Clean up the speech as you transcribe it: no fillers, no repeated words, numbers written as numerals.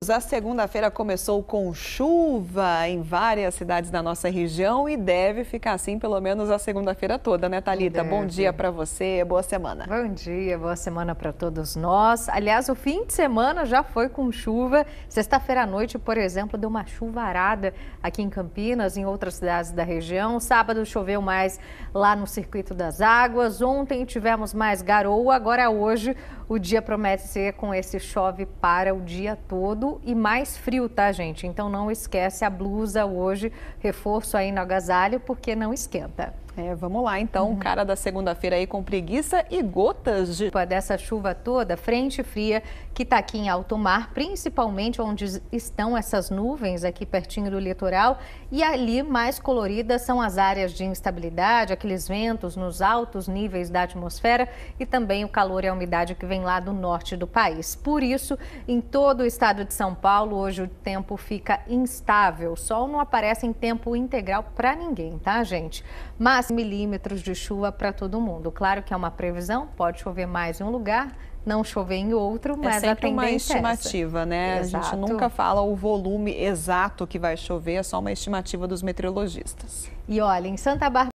A segunda-feira começou com chuva em várias cidades da nossa região e deve ficar assim pelo menos a segunda-feira toda, né, Thalita? Bom dia para você, boa semana. Bom dia, boa semana para todos nós. Aliás, o fim de semana já foi com chuva. Sexta-feira à noite, por exemplo, deu uma chuvarada aqui em Campinas, em outras cidades da região. Sábado choveu mais lá no Circuito das Águas. Ontem tivemos mais garoa. Agora hoje o dia promete ser com esse chove para o dia todo e mais frio, tá, gente? Então não esquece a blusa hoje, reforço aí no agasalho, porque não esquenta. Vamos lá então, cara da segunda-feira aí com preguiça e gotas de... Dessa chuva toda, frente fria que está aqui em alto mar, principalmente onde estão essas nuvens aqui pertinho do litoral, e ali mais coloridas são as áreas de instabilidade, aqueles ventos nos altos níveis da atmosfera e também o calor e a umidade que vem lá do norte do país. Por isso, em todo o estado de São Paulo, hoje o tempo fica instável, o sol não aparece em tempo integral para ninguém, tá, gente? Mas milímetros de chuva para todo mundo. Claro que é uma previsão, pode chover mais em um lugar, não chover em outro, mas é sempre a uma tendência estimativa, né? Exato. A gente nunca fala o volume exato que vai chover, é só uma estimativa dos meteorologistas. E olha, em Santa Bárbara